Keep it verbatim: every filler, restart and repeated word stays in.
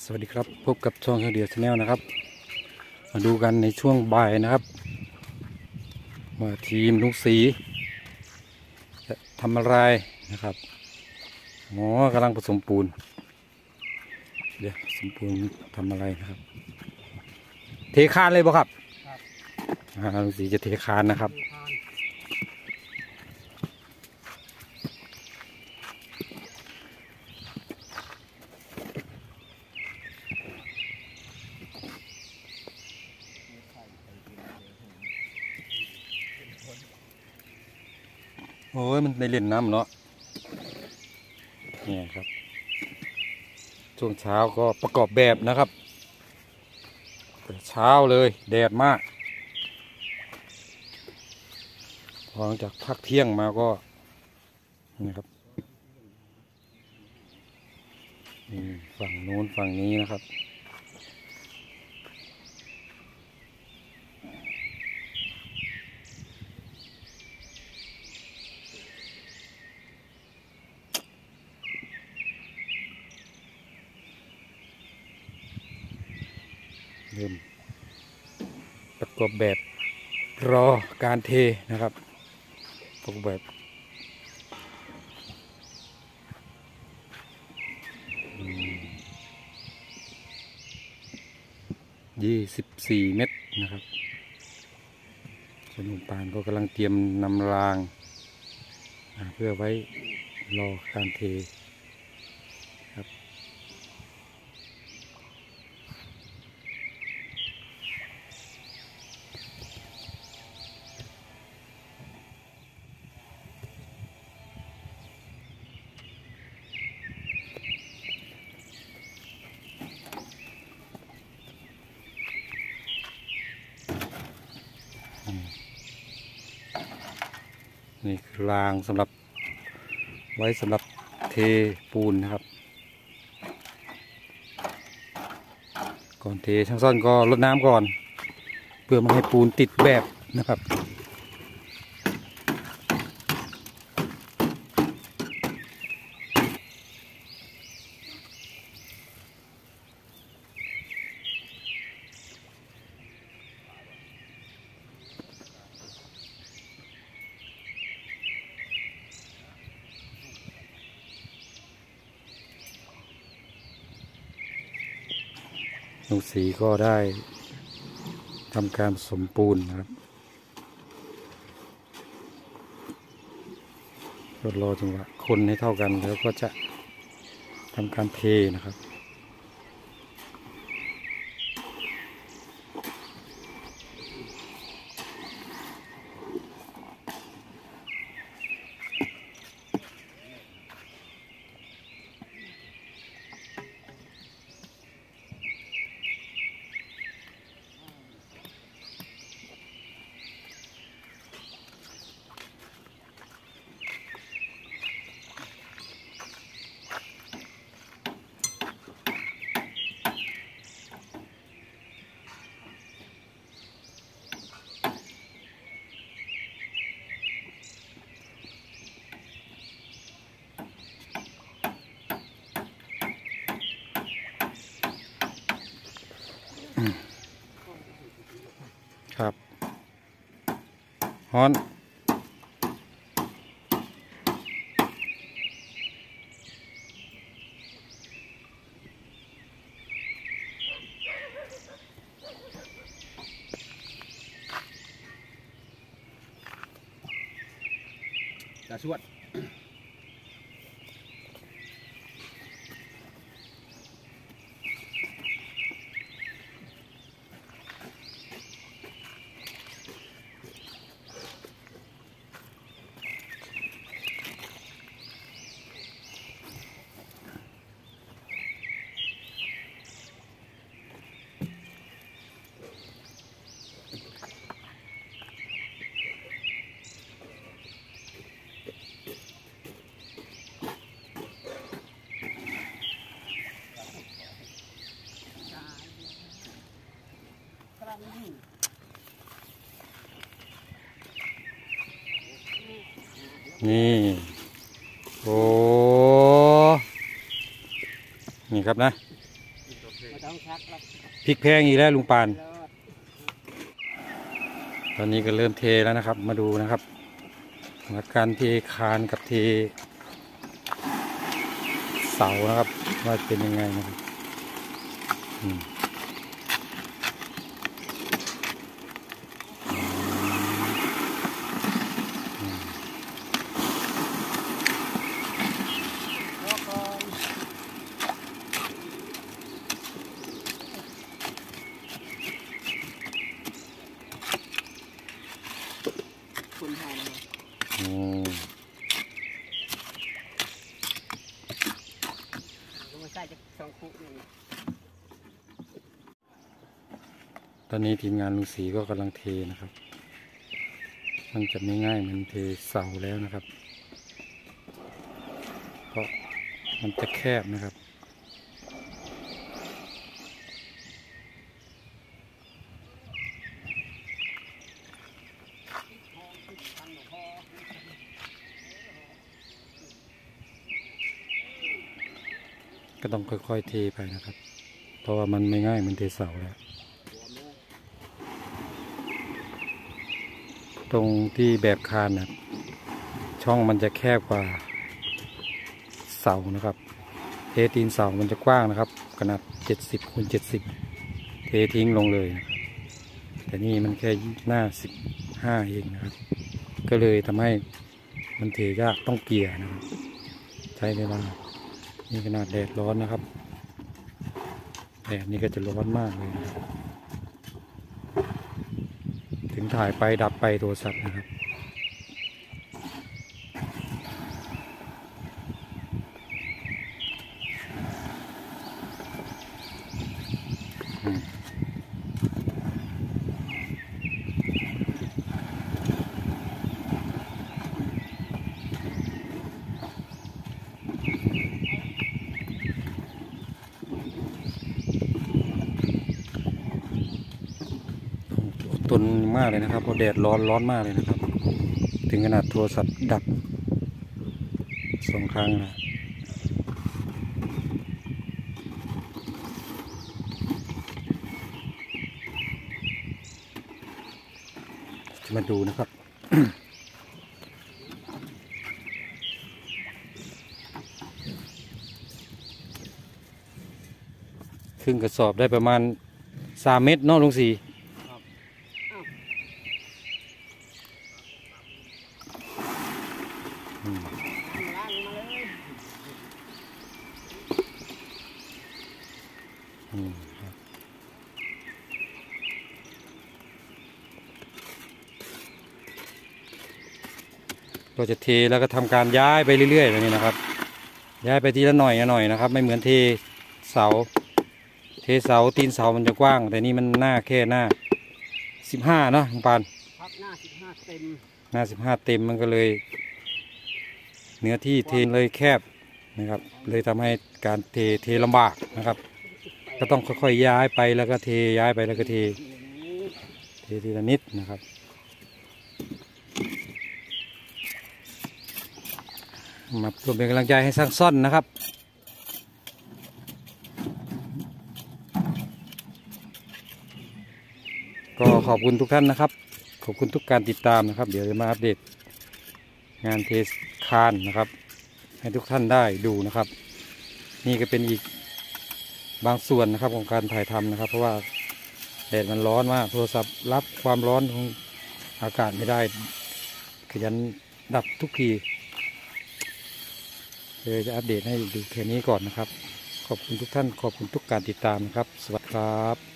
สวัสดีครับพบกับช่องเดียวชาแนลนะครับมาดูกันในช่วงบ่ายนะครับว่าทีมลุงศรีจะทำอะไรนะครับหมอกำลังผสมปูนเดี๋ยวผสมปูนทำอะไรนะครับเทคานเลยบ่ครับครับลุงศรีจะเทคานนะครับโอ้ยมันได้เล่นน้ำเนาะนี่ครับช่วงเช้าก็ประกอบแบบนะครับเช้าเลยแดดมากพอหลังจากพักเที่ยงมาก็นี่ครับนี่ฝั่งโน้นฝั่งนี้นะครับเริ่มประกอบแบบรอการเทนะครับประกอบแบบยี่สิบสี่เม็ดนะครับส่วนลุงปานก็กำลังเตรียมนำรางเพื่อไว้รอการเทครับนี่คือรางสำหรับไว้สำหรับเทปูนนะครับก่อนเทช่างซ่อนก็รดน้ำก่อนเพื่อไม่ให้ปูนติดแบบนะครับลุงศรีก็ได้ทำการผสมปูนนะครับก็รอจังหวะคนให้เท่ากันแล้วก็จะทำการเทนะครับครับฮอนจะชวดนี่โอ้นี่ครับนะต้องชักแล้วพริกแพงอีกแล้วลุงปานรอดตอนนี้ก็เริ่มเทแล้วนะครับ มาดูนะครับอาการเทคานกับเทเสานะครับว่าเป็นยังไงนะครับอืมอืมรอก่อนคุณทานนะอืมก็มาใส่จากสองคุกนี่ตอนนี้ทีมงานลุงศรีก็กำลังเทนะครับ มันจะไม่ง่ายเหมือนเทเสาแล้วนะครับ เพราะมันจะแคบนะครับ ก็ต้องค่อยๆเทไปนะครับ เพราะว่ามันไม่ง่ายเหมือนเทเสาแล้ว ตรงที่แบบคานนะช่องมันจะแคบกว่าเสานะครับ เทตีนเสามันจะกว้างนะครับ ขนาดเจ็ดสิบคูณเจ็ดสิบเททิ้งลงเลยนะครับแต่นี่มันแค่หน้าสิบห้าเองนะครับ ก็เลยทำให้มันเทยากต้องเกี่ยนะครับ ใช้เวลานี่ขนาดแดดร้อนนะครับแดดนี่ก็จะร้อนมากเลยนะครับถึงถ่ายไปดับไปโทรศัพท์นะครับอืมอดทนมากเลยนะครับเพราะแดดร้อนร้อนมากเลยนะครับ ถึงขนาดโทรศัพท์ดับสองครั้งนะจะมาดูนะครับ ครึ่งกระสอบได้ประมาณสามเม็ดเนาะลุงศรีอืมล้างมาเลยอืมครับก็จะเทแล้วก็ทำการย้ายไปเรื่อยๆแบบนี้นะครับ ย้ายไปทีละหน่อยละหน่อยนะครับ ไม่เหมือนเทเสา เทเสาตีนเสามันจะกว้าง แต่นี่มันหน้าแค่หน้าสิบห้าเนาะลุงปานพับหน้าสิบห้าเต็มหน้าสิบห้าเต็มมันก็เลย เนื้อที่เทเลยแคบนะครับ เลยทำให้การเทเทลำบากนะครับ ก็ต้องค่อยๆย้ายไปแล้วก็เทย้ายไปแล้วก็เทเททีละนิดนะครับมาร่วมเป็นกำลังใจให้สร้างซ่อนนะครับ ก็ขอบคุณทุกท่านนะครับ ขอบคุณทุกการติดตามนะครับ เดี๋ยวจะมาอัปเดตงานเทสคานนะครับ ให้ทุกท่านได้ดูนะครับ นี่ก็เป็นอีกบางส่วนนะครับของการถ่ายทำนะครับ เพราะว่าแดดมันร้อนมากโทรศัพท์รับความร้อนของอากาศไม่ได้ขยันดับทุกทีเลยจะอัปเดตให้ดูแค่นี้ก่อนนะครับ ขอบคุณทุกท่านขอบคุณทุกการติดตามนะครับ สวัสดีครับ